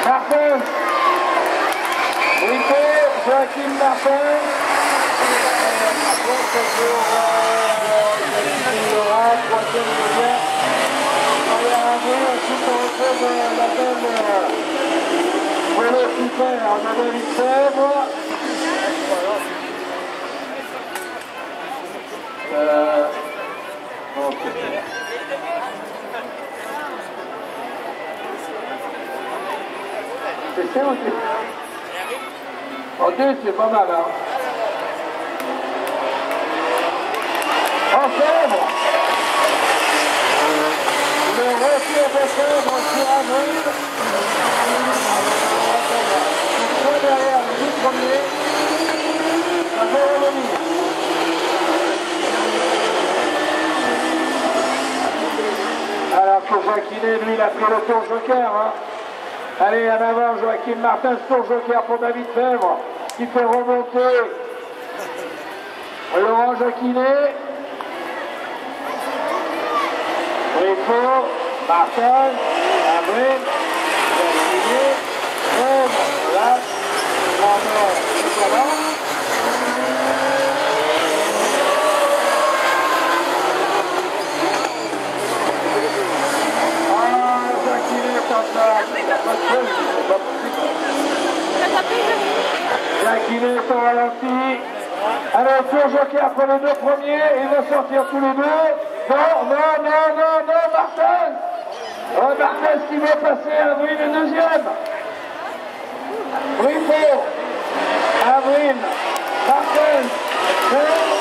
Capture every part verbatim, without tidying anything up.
Martin. Brito, Joachim Martin. Troisième deuxième. Ensuite on retrouve la belle Polo Super de David Fèvre. Euh, ok. C'est ça ou deux? En deux, c'est pas mal, hein? En Fèvre! Le retour de Fèvre sur Avril. Trois derrière les deux premiers. Ça va revenir. Alors que Joaquinet, lui, il a pris le tour joker. Hein. Allez, en avant, Joachim Martin, tour joker pour David Fèvre, qui fait remonter Laurent Joaquinet. Brito, Martin, Avril, Joaquinet, Fèvre, là, Lambert, Nicolas. Joaquinet est au ralenti. Alors, tour joker pour les deux premiers. Ils vont sortir tous les deux. Non, non, non, non, non, Martin. Oh, Martin qui va passer Avril le deuxième. Brito, Avril, Martin, Fèvre.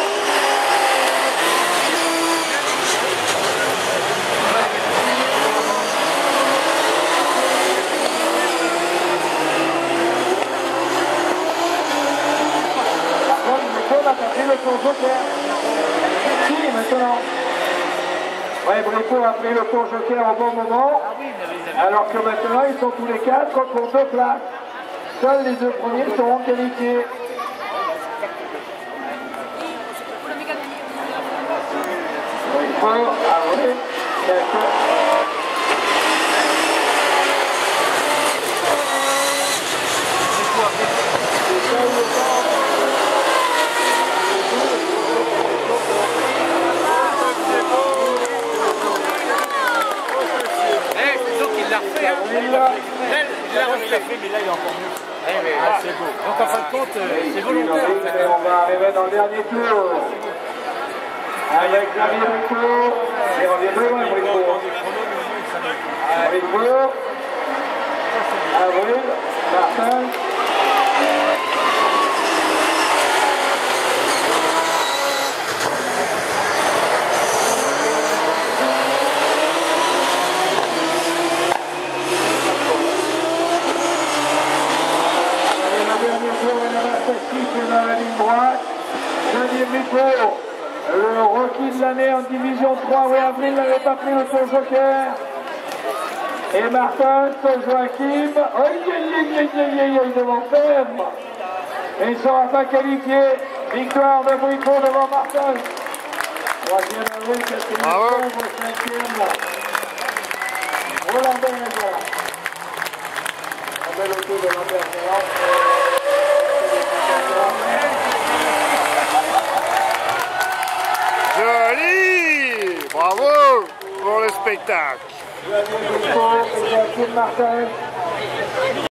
On a pris le tour joker. Si, maintenant. Ouais, Brito a pris le tour joker au bon moment. Alors que maintenant, ils sont tous les quatre pour deux places. Seuls les deux premiers seront qualifiés. Brito, Avril, Il l'a refait, mais là il est encore mieux. Eh mais, ah, c'est beau. Donc en fin de compte, c'est volontaire. On va arriver dans le dernier tour. Avec Xavier Brito. Et on vient de loin, Brito. Brito. Avril. Martin. Dans la ligne droite, deuxième Brito, le rookie de l'année en division trois, oui, Avril n'avait pas pris le tour joker. Et Martin, Joachim, oh, il devant Fèvre. Et il ne sera pas qualifié. Victoire de Brito devant Martin. Troisième Avril, quatrième Fèvre, cinquième. Roland Berger. Un bel auto de Lambert. Joli! Bravo pour le spectacle. Joachim Martin.